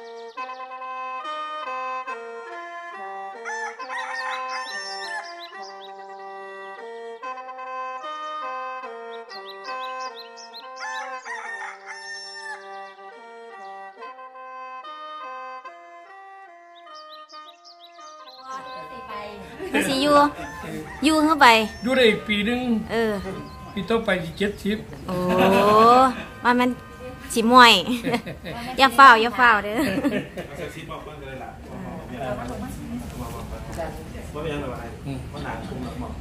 ไปสิอยู่เข้าไปอยู่ได้ปีนึงปีต่อไป70โอ้ว่ามันสิม่วยอย่าเฝ้าเด้อว่าเป็นยังไงวะว่าหนาคุมหมอก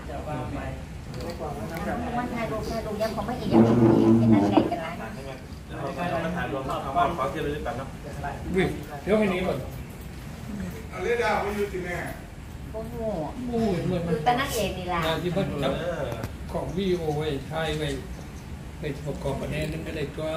วันถ่ายรูปยังของไม่อีกยังเป็นนั่นไงกันละถ่ายรวมเข้าเขาว่าขอเที่ยวเลยกันเนาะเดี๋ยวให้นี้ก่อนอะไรดาวไม่รู้สิแม่โอ้โหคือแต่นักเอกนี่ล่ะที่เพิ่นจับของวิดีโอไว้ถ่ายไว้ไปประกอบประเด็นนั้นก็ได้ตัว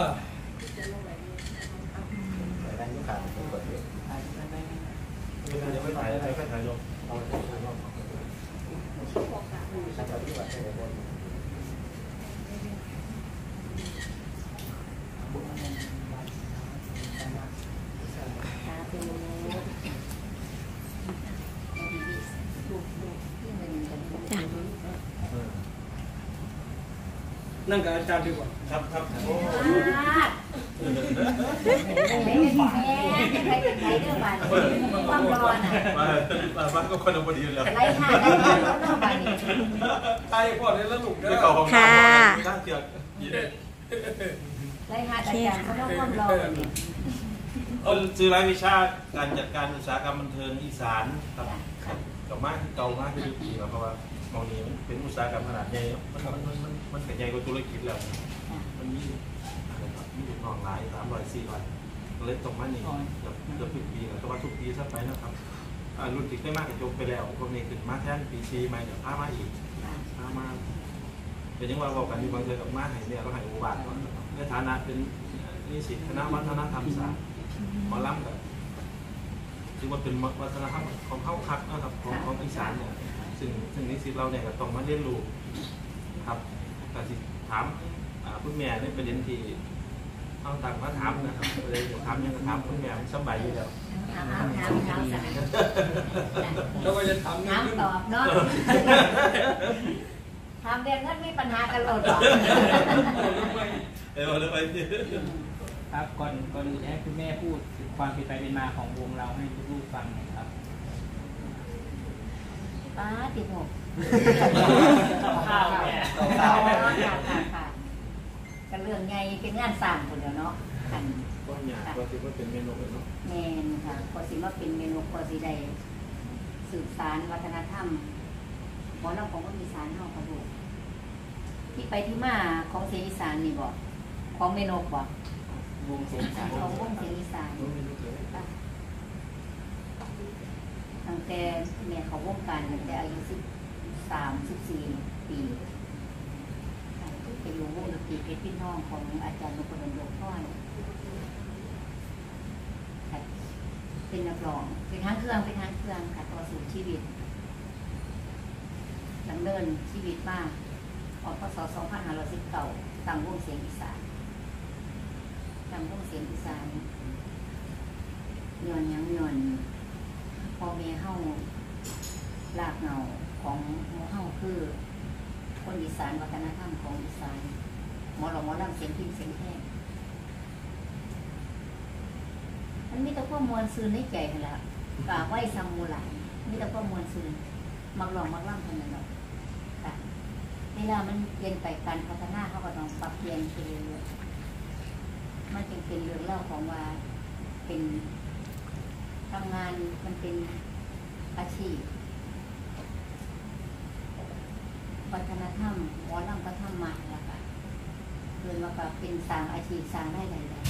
ไม่ถ่ายอะไรไม่ถ่ายลงนั่งกับอาจารย์ดีกว่าครับโอ้ใครเรื่องบ้านความร้อนบ้านก็คนพอดีอยู่แล้วไล่ห้าแล้วบ้านนี้ตายก่อนเลยแล้วหนุกเด้อค่ะไล่ห้าอาจารย์เขาเล่าความร้อนซื้อรายวิชาการจัดการอุตสาหกรรมบันเทิงอีสานครับกับมากเก่ามากที่ดีเพราะว่ามองนี้มันเป็นอุตสาหกรรมขนาดใหญ่มันใหญ่กว่าธุรกิจแล้วมันมีห้องหลาย300-400เลยตรงมานี่จะทุกปีแล้วก็ว่าทุกปีซะไปนะครับรุ่นที่ได้มากกับจบไปแล้วพวกนี้ขึ้นมาแทนปีซีใหม่เดี๋ยวพามาอีกพามาเป็นยังว่าบอกกันที่บางเจอกับมาให้เนี่ยเราให้อุบาทในฐานะเป็นนิสิตคณะวัฒนธรรมศาสตร์หมอลำกับถือว่าเป็นวัฒนธรรมของเข้าคักนะครับของอีสานเนี่ยซึ่งนิสิตเราเนี่ยก็ต้องมาเรียนรู้ครับแต่ที่ถามคุณแม่ในประเด็นที่เอาต่างมาถามนะครับเลยถามยังถามคุณแม่สบายอยู่แล้วถามแล้วก็จะถามตอบเนาะถามเรื่องนั้นไม่ปัญหากันหรอกครับก่อนอื่นให้คุณแม่พูดถึงความเป็นไปเป็นมาของวงเราให้ลูกๆฟังหน่อยครับติดหกข้าวแม่ค่ะกันเรื่องใหญ่เป็นงานสร้างคนเดียวเนาะกันก็อยากก็ถือว่าเป็นเมนูเนาะแมนค่ะพอสิว่าเป็นเมนูพอสิได้สืบสานวัฒนธรรมหมอเราของคนอีสานเฮาค่ะลูกที่ไปที่มาของเสียงอีสานนี่บอกของเมนูบอกวงเสียงอีสานของวงเสียงอีสานตั้งแต่แม่เขาวงการตั้งแต่อายุ13-14 ปีเป็นวงดนตรีเพชรพี่น้องของอาจารย์นพดลดวงพ่อยเป็นนักร้องเป็นทางเครื่องค่ะต่อสู้ชีวิตดำเนินชีวิตมาออกพศ2519ตั้งวงเสียงอีสานย้อนยังย้อนพ่อแม่เฮารากเหง้าของเฮาคือคนอีสานวัฒนธรรมของอีสานหมอลำเสียงพิมพ์เสียงแห้งมันมีแต่ความมวลซื่นในใจนั่นแหละกะไว้ซัมมูหลายมีแต่ความมวลซื่นมักร้องมักร่ำเท่านั้นเนาะค่ะเวลามันเปลี่ยนไปการพัฒนาเขาก็ต้องปรับเปลี่ยนไปเรื่อยๆมันจึงเป็นเรื่องเล่าของว่าเป็นทำงานมันเป็นอาชีพวัฒนธรรมหมอลำก็ทำมาแล้วค่ะคือว่าก็เป็นสร้างอาชีพสร้างได้หลาย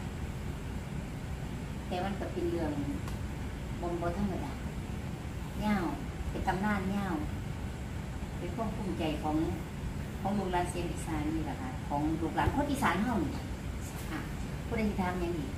ๆแต่มันก็เป็นเรื่องบนธรรมดาเง่าเป็นตำนานเง่าเป็นความภูมิใจของลูกหลานเสียงอีสานนี่แหละค่ะของลูกหลานคนอีสานเฮานี่ค่ะผู้ใดที่ทำอย่างนี้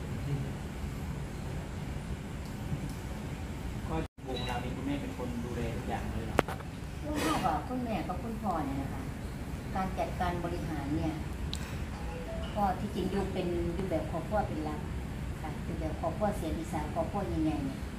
วงเรานี้คุณแม่เป็นคนดูแลทุกอย่างเลยเหรอคุณพ่อกับคุณแม่กับคุณพ่อเนี่ยนะคะการจัดการบริหารเนี่ยก็ที่จริงอยู่แบบครอบครัวเป็นหลักค่ะค่ะคือแบบครอบครัวเสียงอีสานครอบครัวใหญ่ๆเนี่ย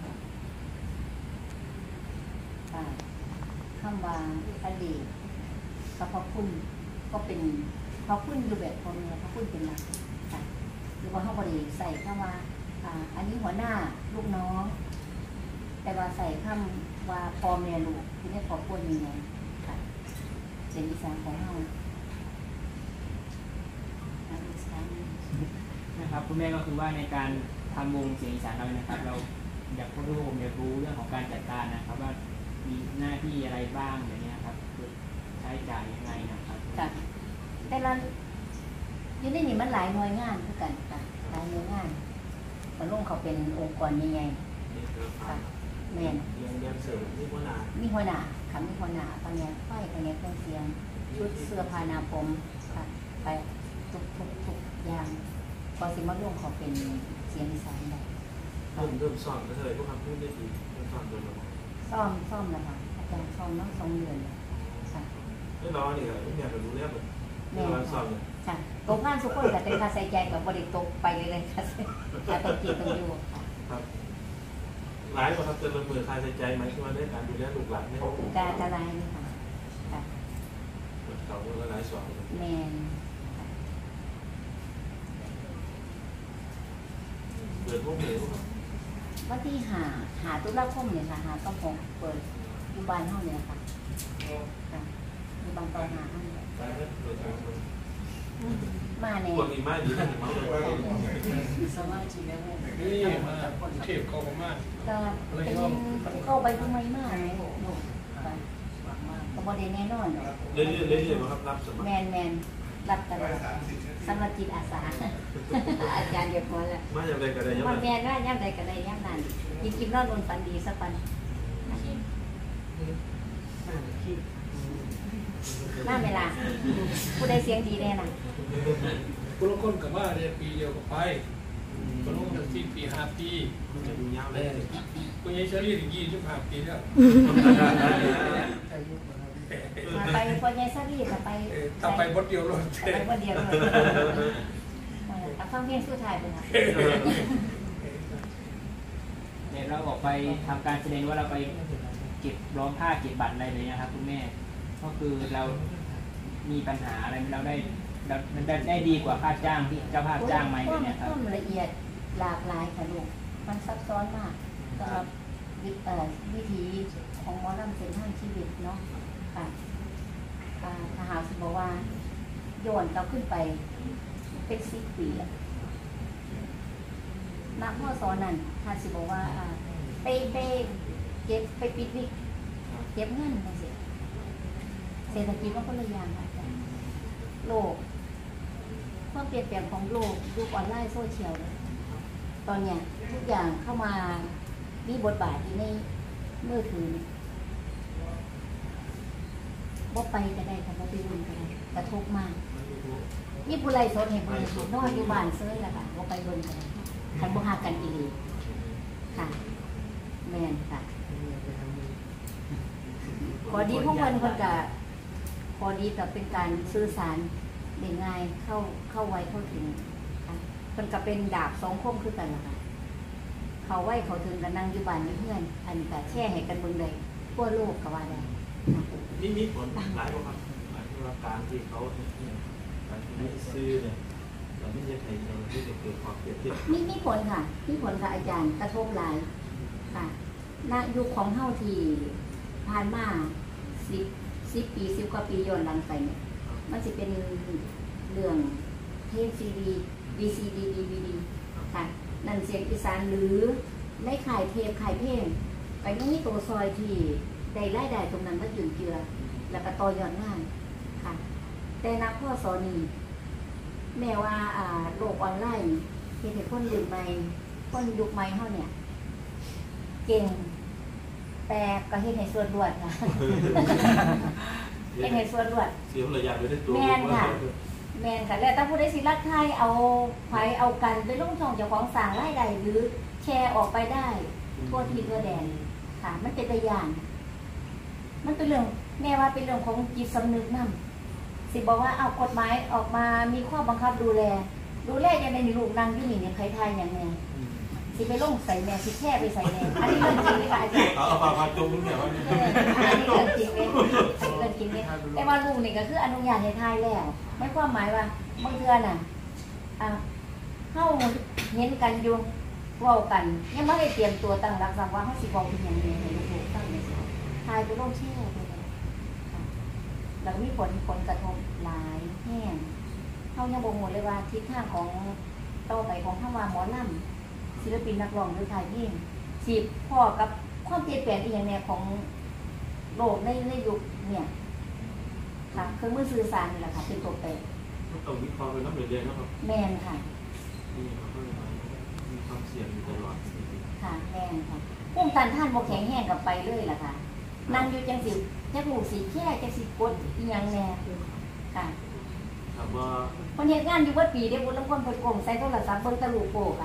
ค่ะคำว่าอดีตกับพระคุณก็เป็นพระคุณอยู่แบบคนเนี่ยพระคุณเป็นหลักค่ะหรือว่าเขาบริใส่คำว่าอันนี้หัวหน้าลูกน้องแต่ว่าใส่คำว่าพ่อแม่ลูกที่ได้ครอบครัวยังไงค่ะเสียงอีสานของเรานะครับคุณแม่ก็คือว่าในการทำวงเสียงอีสานเรานะครับ เราอยากให้ทุกคนรู้เรื่องของการจัดการนะครับว่ามีหน้าที่อะไรบ้างอย่างนี้ครับคือใช้จ่ายยังไงนะครับค่ะแต่ละอยู่ในนี้มันหลายหน่วยงานคือกันค่ะหลายหน่วยงานมันลงเขาเป็นองค์กรใหญ่ๆค่ะแม่นเรียนเสริมที่หัวหน้ามีหัวหน้าค่ะมีหัวหน้าตอนนี้ไฟตอนนี้เครื่องเสียงชุดเสื้อผ้าหน้าผมค่ะไปทุกอย่างพอสิมาร่วมเขาเป็นเสียงอีสานได้เริ่มสอนก็เลยพวกคำพูดได้ดีเริ่มสอนโดยระบบซ่อมแล้วค่ะอาจารย์ซ่อมน้อง2 เดือนค่ะไม่รอนี่เหรอทุกอย่างเรารู้แล้วแบบเราสอนเนี่ยค่ะตกงานสุขคนแต่เป็นค่าใช้จ่ายกับบริตกไปเลยค่ะต้องเก็บต้องอยู่ค่ะครับหลายกว่าครับเจริญมือค่าใช้จ่ายไหมที่ว่าได้การดูแลลูกหลานเนี่ยจะลายนี่ค่ะค่ะเขาก็หลายสอนแมนเปิดพวกเหนียวว่าที่หาตุลาคมเนี่ยค่ะหาต้องผมเปิดอยู่บ้านห้องเนี่ยค่ะอยู่บางตองหาห้องมาเนี่ยคนนี้มาดีนะมาเลยสมาชิกนี่มาเทียบเขาประมาณก็เป็นเข้าไปทำไมมากไหมหนูก็บอดีแน่นอนเรื่อยๆครับรับสมัครแมนรับตลอดสำหรับจิตอาสาอาจารย์เดียวพอแล้วมาอย่างไรก็ได้มันแมนว่าย่ำใดก็ได้ย่ำนั้นกินนอนบนฝันดีสักวันน่าเวลาผู้ใดเสียงดีแน่น่ะผู้ลงคนกับว่าเรียนปีเดียวกับไปผู้ลงจาก4 ปี 5 ปีจะดูยาวเลยคุณยายเชอรี่ถึง25 ปีแล้วไปพอยายซารีต่อไปบทเดียวเลยไปบทเดียวเลยฟังเพลงสู้ไทยเป็นค่ะเนี่ยเราออกไปทำการแสดงว่าเราไปเก็บร้องผ้าเก็บบัตรอะไรเลยนะครับคุณแม่ก็คือเรามีปัญหาอะไรเราได้ดีกว่าค่าจ้างที่เจ้าภาพจ้างไหมเนี่ยครับความละเอียดหลากหลายค่ะลูกมันซับซ้อนมากสำหรับวิธีของหมอลำเส้นทางชีวิตเนาะค่ะทหารสิบอกว่าโยนเราขึ้นไปเป็น10 ปีนักพ่อสอนนั่นทหารสิบอกว่าไปเก็บไปปิดวิกเก็บเงินนั่นสิเศรษฐกิจมันก็เลยยางค่ะโลกความเปลี่ยนแปลงของโลกยุคออนไลน์โซเชียลตอนเนี้ยทุกอย่างเข้ามามีบทบาทอยู่ในมือถือบ่ไปก็ได้ค่ะบ่ไปบุญก็ได้กระทบมากนี่ผู้ไรสดเห็นผู้ไรนอนอยู่บ้านเซ้ยแหละค่ะบ่ไปบุญก็ได้คันบ่หากันอีหลีค่ะแม่นค่ะพอดีพวกมันก็พอดีกับเป็นการสื่อสารได้ง่ายเข้าไวเข้าถึงค่ะมันก็เป็นดาบ2 คมคือกันล่ะค่ะเขาไว้เขาถึงกันนั่งอยู่บ้านเพื่อนอันนี้ก็แช่ให้กันเบิ่งได้ทั่วโลกก็ว่าได้มีผลหลายว่าครับหลายว่าการที่เขาการที่ซื้อเนี่ยเราไม่ใช่ใครเราที่จะเกิดความเปรียบเทียบมีผลค่ะมีผลค่ะอาจารย์กระทบหลายค่ะณยุคของเฮาที่ผ่านมา10 ปี10 กว่าปีย้อนหลังไปเนี่ยมันจะเป็นเรื่องเทปซีดี VCD DVD ค่ะนั่นเสียงอีสานหรือในขายเทปขายเพลงไปมันมีตัวซอยที่ได้รายได้ตรงนั้นมาจุนเจือแล้วก็ต่อยอดงานค่ะแต่นักพ่อสอนนี่แม้ว่าโลกออนไลน์เฮ็ดให้คนรุ่นใหม่คนยุคใหม่เฮาเนี่ยเก่งแต่ก็เฮ็ดให้ส่วนรวดค่ะเฮ็ดให้ส่วนรวดเสียระยะไปได้ตัวแม่นค่ะแล้วถ้าผู้ใดสิรักใครเอาไผเอากันไปลงช่องเจ้าของสร้างรายได้หรือแชร์ออกไปได้ทั่วทิศทั่วแดนค่ะมันเป็นตัวอย่างมันเป็นเรื่องแม่ว่าเป็นเรื่องของจิตสำนึกนำสิบอกว่าเอากฎหมายออกมามีข้อบังคับดูแลดูแลยังไงนี่ลูกนั่งอยู่นี่เนี่ยใครทายอย่างแม่สิไปลงใส่แม่สิแค่ไปใส่แม่อันนี้เรื่องจริงไหมคะอาจารย์เอาปากจุ่มเนี่ยว่าอันนี้เรื่องจริงไหมเรื่องจริงไหมแต่ว่าลูกนี่ก็คืออนุญาตให้ทายแล้วไม่ความหมายว่าบางเทื่อน่ะเข้าเห็นกันอยู่เว้ากันยังไม่ได้เตรียมตัวตั้งรับฟังว่าเขาสิบอกเป็นอย่างนี้ให้ลูกตั้งเลยทายไปลงเชี่ยวไปเลยแล้วมีผลกระทบหลายแห่งเขายังบอกหมดเลยว่าทิศทางของต่อไปของข้าว่าหมอลำศิลปินนักร้องหรือไทยเพลงสิพ่อกับความเปลี่ยนแปลงอีกอย่างเนี่ยของโลกในยุคเนี่ยค่ะเครื่องมือสื่อสารนี่แหละค่ะเป็นตัวแปรต้องวิเคราะห์เป็นน้ำเดือดนะครับแมนค่ะนี่มันก็มีความเสี่ยงอยู่ตลอดค่ะแมนค่ะพุ่งตันท่านโมแข็งแห้งกับไปเลยล่ะค่ะนั่งอยู่จังสิจะผูกสีแค่จะสิกดอีหยังแน่ค่ะถามว่าคนเหตุงานอยู่วัดปีเดียวบุญลำคนเปิดกลมใส่โทรศัพท์เบิ่งตะลุโปกค่ะ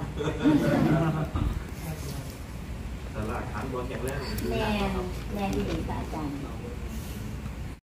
แต่ละฐานบอลแข็งแรงแมนดีค่ะอาจารย์